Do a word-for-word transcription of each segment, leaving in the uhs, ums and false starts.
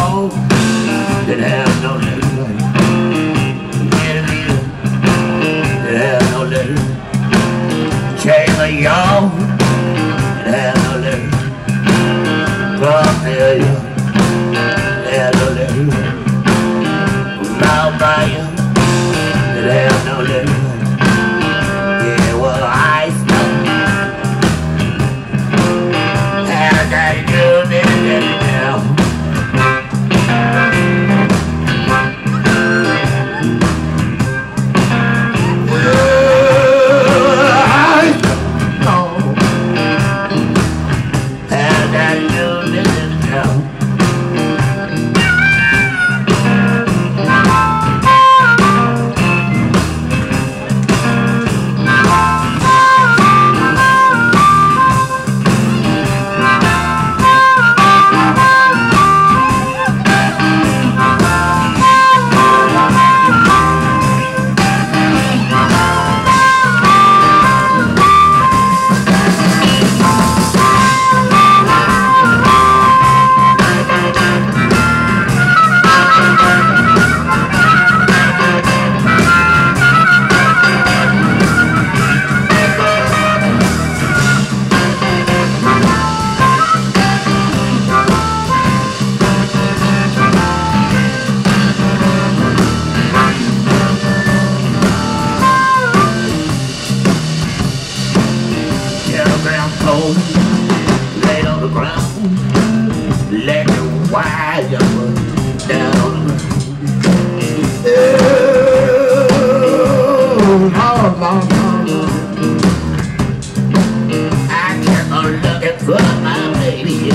y'all that have no letter. Get a leader that have no letter. Shame of y'all that have no letter. From there, y'all that have no letter. Now by you that have no letter. Yeah, well, I stop. How can you do this now? Laid on the ground, let the wire down. Oh, Lord, Lord, Lord. I kept on looking for my baby.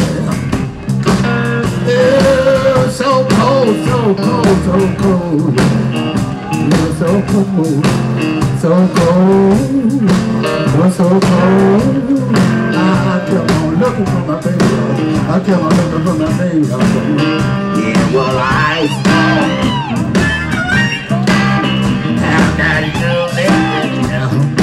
Oh, so cold, so cold, so cold. You're so cold, so cold, you're so cold. I kept on looking for my baby. I kept on looking for my baby. Yeah, well, I saw. How can you do this now?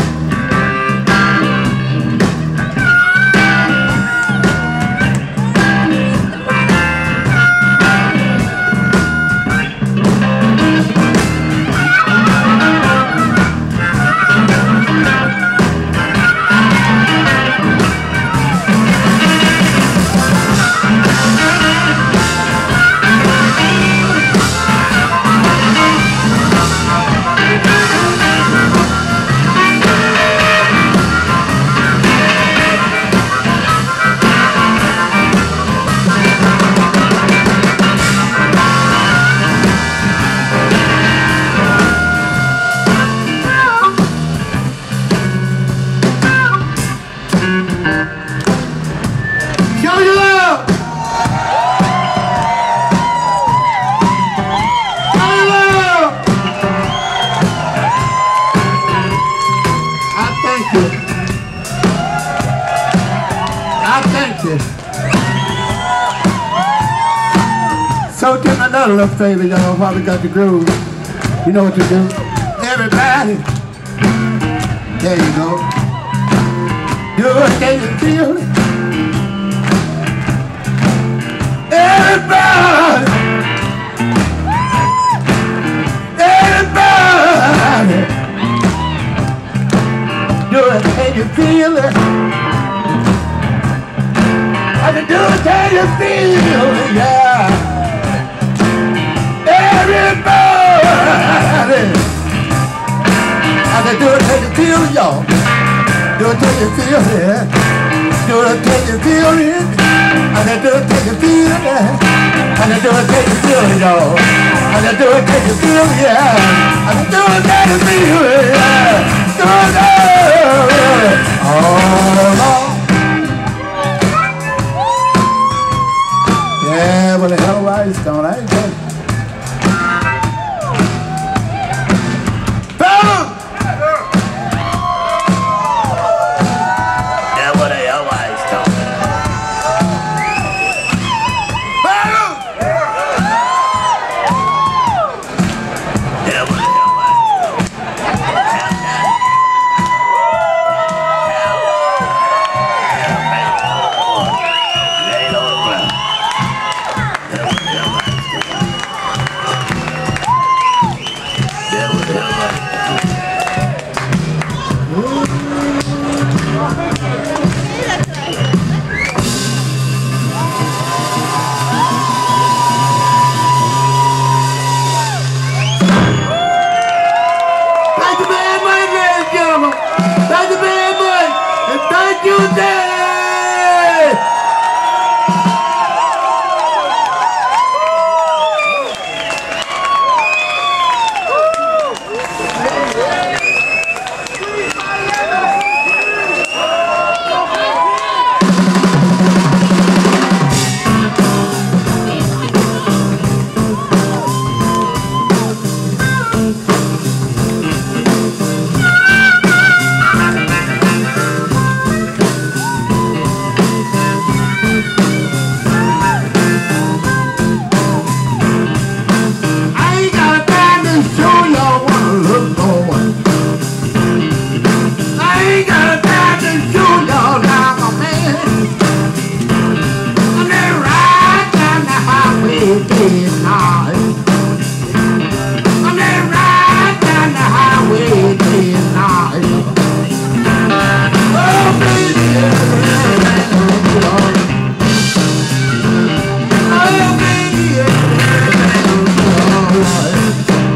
So do another little favor, y'all, while we got the groove. You know what to do. Everybody. There you go. Do it, can you feel it? Everybody. Everybody. Do it, can you feel it? I can do it, can you feel it? Yeah. Everybody, I can do it till you feel it, y'all. Do it till you feel it. Do it till you feel it. I can do it till you feel it. I can do it till you feel it, y'all. I can do it till you feel it, yeah. I can do it till you feel it, yeah. Do it, oh, oh, oh. Yeah, well, the hell of ice stone, I ain't good. Yeah. night. I'm gonna ride down the highway day and night. Oh, baby, everything's gonna be alright. Oh, baby, everything's gonna be alright.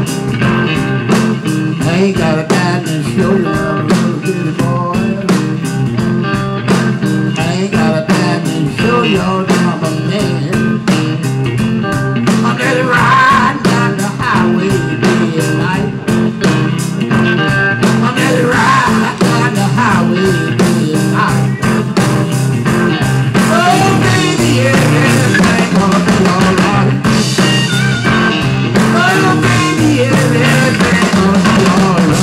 I ain't got a dime to show you, I'm a little bitty boy. I ain't got a dime to show you, I'm a man. I'm gonna ride down the highway day and night. I'm gonna ride down the highway day and night. Oh, baby, everything's gonna be alright. Oh, baby, everything's gonna be alright.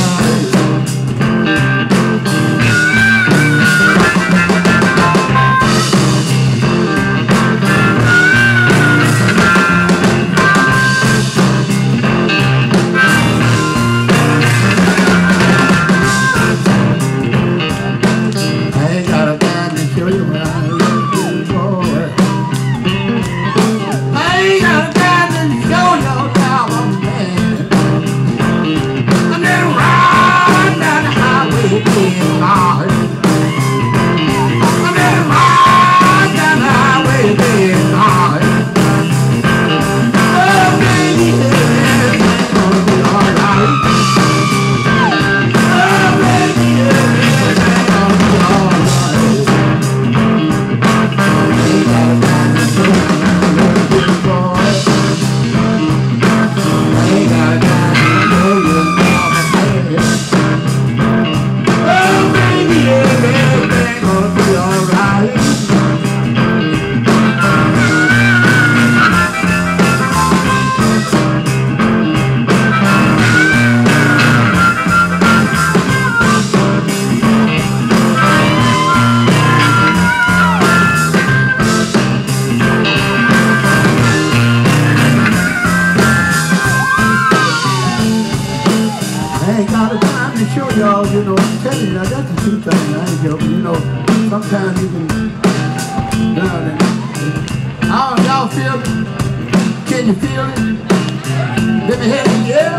Y'all, you know, I'm telling you, now that's the two things I ain't joking. You know, sometimes you can down it. How y'all feel it? Can you feel it? Let me hear it, yeah.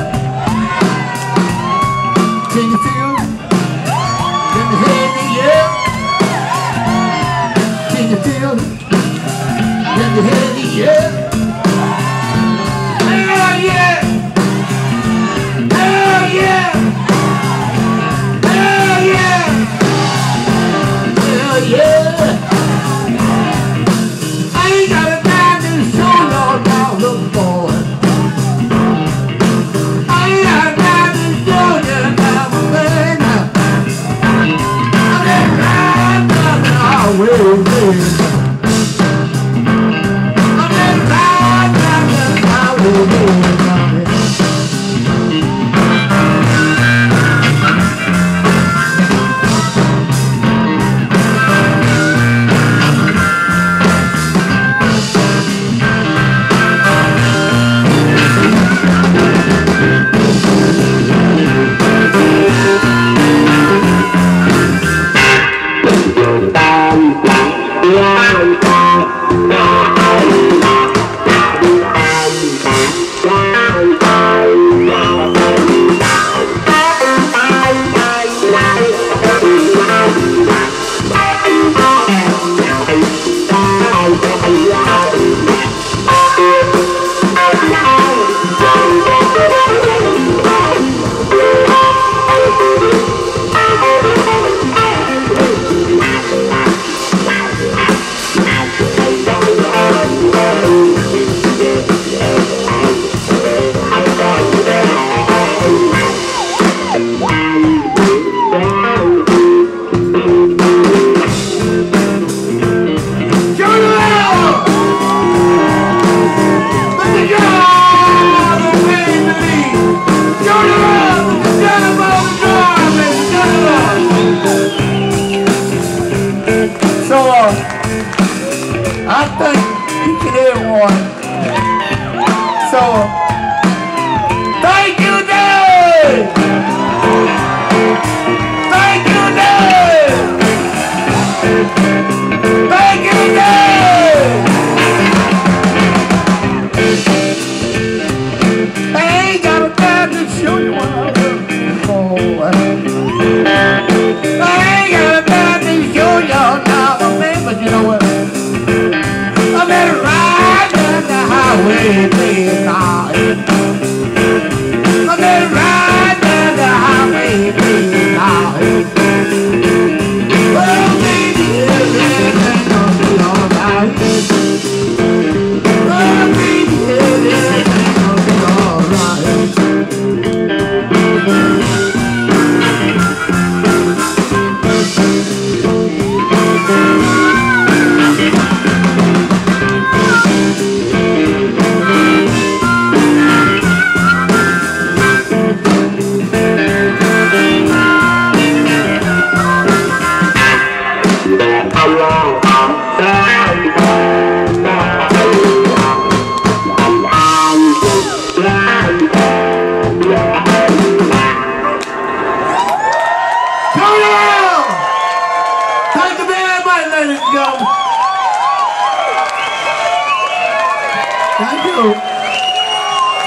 Can you feel it? Let me hear it, yeah. Can you feel it? Let me hear it, yeah. Hell yeah! Hell yeah! Yeah, I ain't got a dime to show y'all now, look boy. I ain't got a dime to show you now, my baby. I'm gonna ride down the highway, baby. I'm gonna ride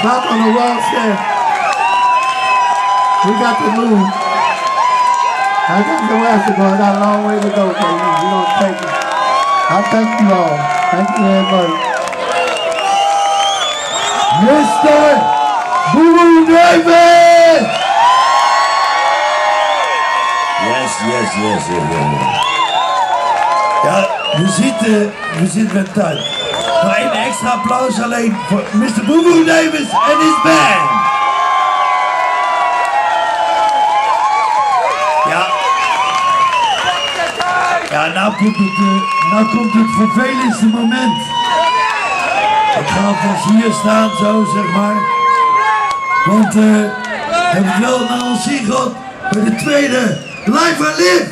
Back on the world stage. We got to move. I got the rest to go. I got a long way to go, baby. You don't take it. I thank you all. Thank you very much. Mister Boo David! Yes, yes, yes, yes, yes. Ja, je ziet, uh, we zitten met tijd. Maar een extra applaus alleen voor mister Boo Davis en his band. Ja. Ja, nou komt het, uh, nou komt het vervelendste moment. Ik ga alvast hier staan, zo zeg maar. Want uh, we hebben wel naar ons zin gehad bij de tweede Live and Live.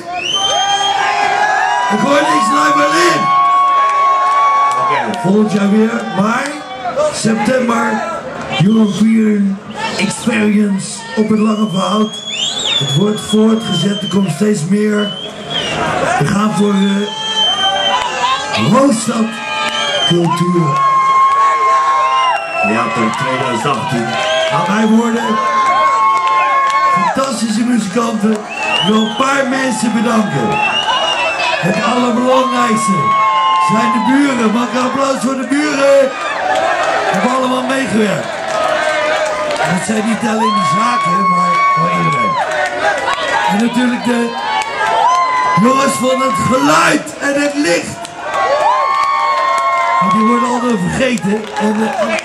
Ik hoor niks Live and Live. Oké, okay, volgend jaar weer, maar september, European Experience op het Lange Verhout. Het wordt voortgezet, er komt steeds meer. We gaan voor uh, Hoofdstad Cultuur. Ja, tot twintig achttien. Aan mij worden fantastische muzikanten. Ik wil een paar mensen bedanken. Het allerbelangrijkste zijn de buren. Mag ik een applaus voor de buren? Hebben allemaal meegewerkt. Dat zijn niet alleen de zaken, maar voor iedereen. En natuurlijk de jongens van het geluid en het licht. Want die worden altijd vergeten. En, uh,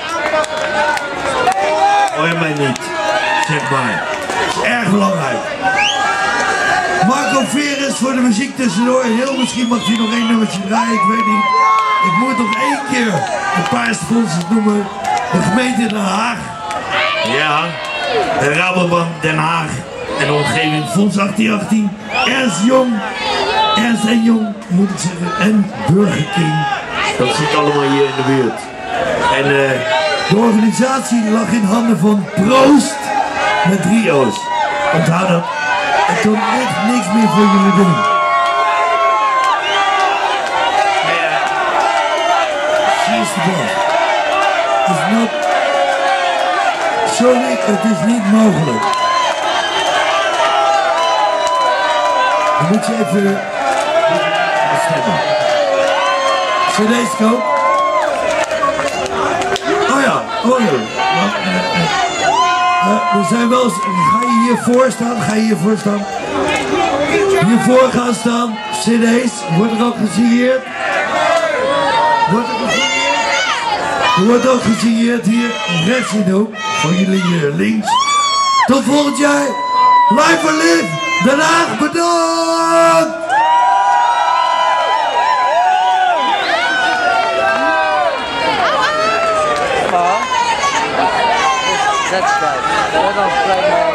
Hoor je mij niet, zeg maar. Dat is erg belangrijk. Marco Veres voor de muziek tussendoor. Heel misschien mag hij nog één nummertje draaien, ik weet niet. Ik moet nog één keer een paar sponsors noemen. De gemeente Den Haag. Ja, de Rabobank Den Haag en de omgeving. Fonds achttien achttien. Ernst Jong. Ernst en Jong, moet ik zeggen. En Burger King. Dat zit allemaal hier in de buurt. En uh, de organisatie lag in handen van Proost met drie O's. Onthoud dat. Ik kan echt niks meer voor jullie doen. She is the boss. It's not... Sorry, het is niet mogelijk. Dan moet je even... stemmen. C D's koop. Oh ja, oh ja. Uh, we zijn wel eens, ga je hiervoor staan? Ga je hiervoor staan? Hiervoor gaan staan, C D's, wordt er ook gesigneerd? Wordt er gesigneerd? Er wordt ook gesigneerd hier rechts in de hoek, voor jullie hier links. Tot volgend jaar, Live and Live, Den Haag, bedankt! That's right.